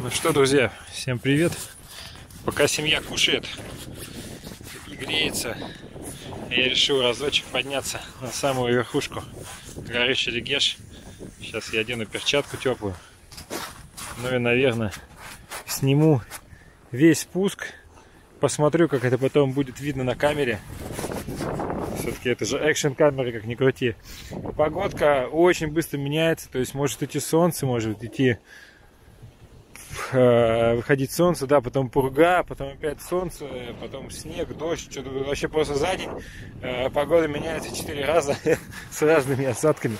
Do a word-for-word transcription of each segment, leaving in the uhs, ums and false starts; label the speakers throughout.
Speaker 1: Ну что, друзья, всем привет. Пока семья кушает и греется, я решил разочек подняться на самую верхушку горы Шерегеш. Сейчас я одену перчатку теплую. Ну и, наверное, сниму весь спуск. Посмотрю, как это потом будет видно на камере. Все-таки это же экшн камера, как ни крути. Погодка очень быстро меняется, то есть может идти солнце, может идти э, выходить солнце, да, потом пурга, потом опять солнце, потом снег, дождь, что-то вообще просто за день э, погода меняется четыре раза с разными осадками.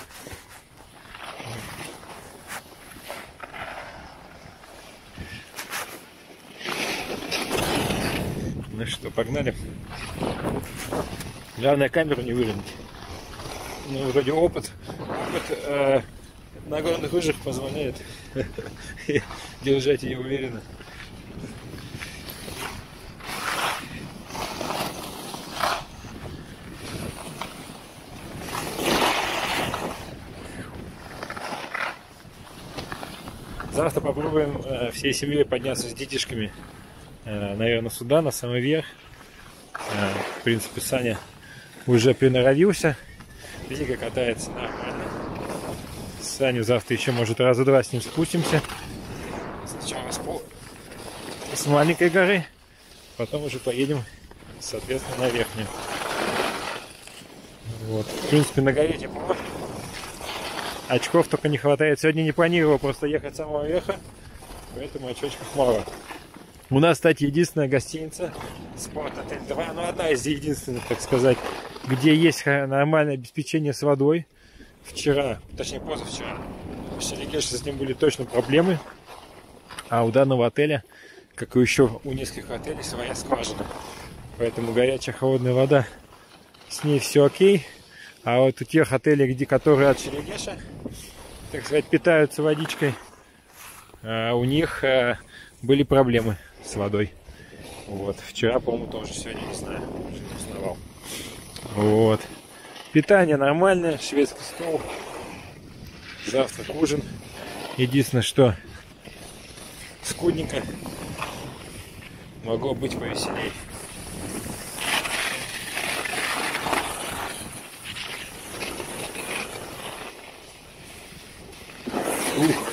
Speaker 1: Ну что, погнали. Главное камеру не выронить. Ну, вроде опыт, опыт э, на горных лыжах позволяет держать ее уверенно. Завтра попробуем э, всей семьей подняться с детишками, э, наверное, сюда, на самый верх. Э, в принципе, Саня уже приноровился. Вика катается нормально. Саню завтра еще, может, раза два с ним спустимся. Сначала с, пол... с маленькой горы, потом уже поедем, соответственно, на верхнюю. Вот. В принципе, на горе тепло. Очков только не хватает. Сегодня не планировал просто ехать с самого верха, поэтому очочков мало. У нас, кстати, единственная гостиница Спорт Отель два, ну одна из единственных, так сказать, где есть нормальное обеспечение с водой. Вчера, точнее позавчера, в Шерегеше с ним были точно проблемы, а у данного отеля, как и еще у нескольких отелей, своя скважина. Поэтому горячая холодная вода, с ней все окей. А вот у тех отелей, где, которые от Шерегеша, так сказать, питаются водичкой, у них были проблемы с водой. Вот. Вчера, по-моему, тоже, сегодня не знаю, уже не узнавал. Вот. Питание нормальное, шведский стол. Завтрак, ужин. Единственное, что скудненько. Могло быть повеселее. Ух.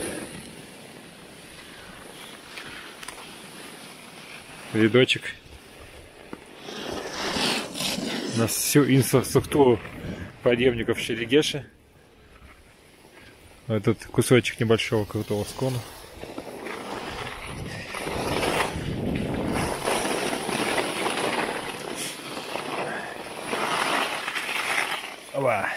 Speaker 1: Рядочек. На всю инфраструктуру подъемников Шерегеша. Этот кусочек небольшого крутого склона. Опа.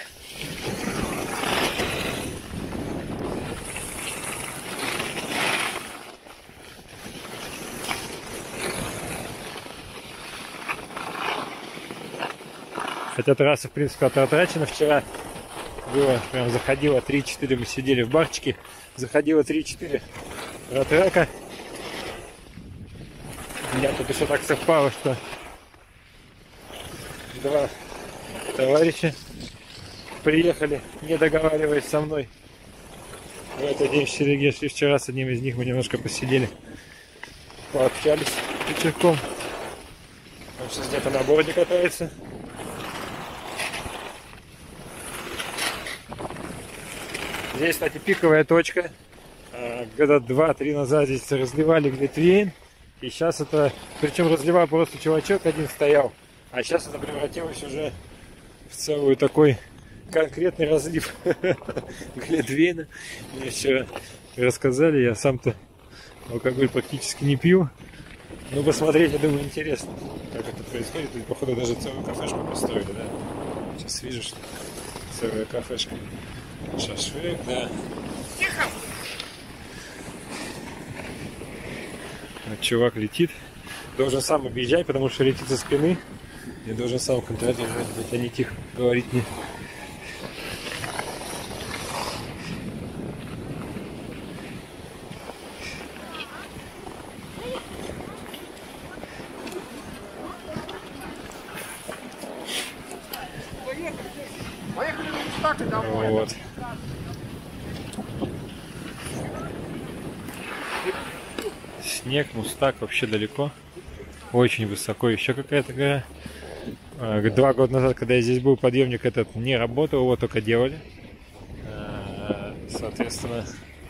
Speaker 1: Хотя трасса, в принципе, отрачена. Вчера было, прям заходило три-четыре, мы сидели в барчике, заходило три-четыре ратрака. У меня тут еще так совпало, что два товарища приехали, не договариваясь со мной, в этот день в Шерегеш. И вчера с одним из них мы немножко посидели, пообщались вечерком. Он сейчас где-то на борде катается. Здесь, кстати, пиковая точка. Года два-три назад здесь разливали глитвейн. И сейчас это... Причем разливал просто чувачок один стоял. А сейчас это превратилось уже в целую такой конкретный разлив глитвейна. Мне вчера рассказали. Я сам-то алкоголь практически не пью. Но посмотреть, я думаю, интересно, как это происходит. Тут, походу, даже целую кафешку построили, да? Сейчас вижу, что целая кафешка. Шашлык, да. Тихо! Вот чувак летит. Должен сам объезжать, потому что летит со спины. Я должен сам контролировать, а не тихо говорить мне. Вот. снег, Мустак вообще далеко. Очень высоко. Еще какая-то гора. Два года назад, когда я здесь был, подъемник этот не работал, его только делали. Соответственно,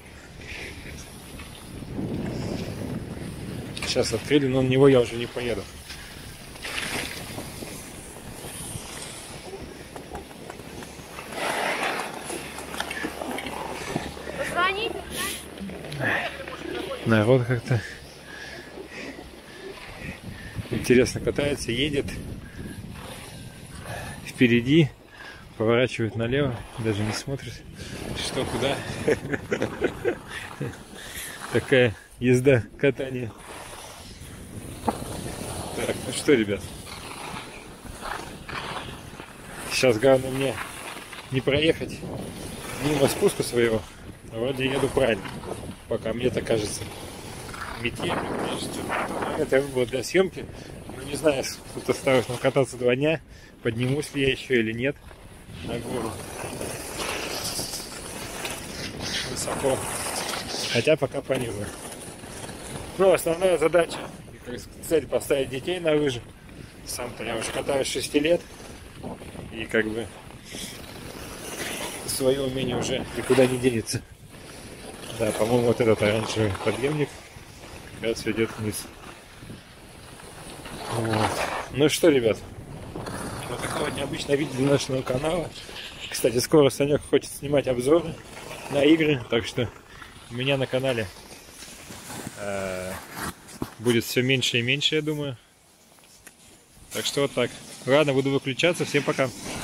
Speaker 1: сейчас открыли, но на него я уже не поеду. Народ как-то интересно катается, едет. Впереди поворачивает налево, даже не смотрит, что куда. Такая езда, катание. Так, ну что, ребят, сейчас главное мне не проехать мимо спуска своего. Вроде еду правильно, пока мне так кажется. Метель, мне кажется. Это было для съемки. Ну, не знаю, тут осталось нам кататься два дня. Поднимусь ли я еще или нет на гору. Высоко. Хотя пока планирую. Ну, основная задача, цель поставить детей на лыжи. Сам-то я уже катаюсь с шести лет. И как бы свое умение уже никуда не денется. Да, по-моему, вот этот оранжевый подъемник как раз ведет вниз. Вот. Ну что, ребят, вот такого необычного видео для нашего канала. Кстати, скоро Санек хочет снимать обзоры на игры, так что у меня на канале э, будет все меньше и меньше, я думаю. Так что вот так. Ладно, буду выключаться. Всем пока.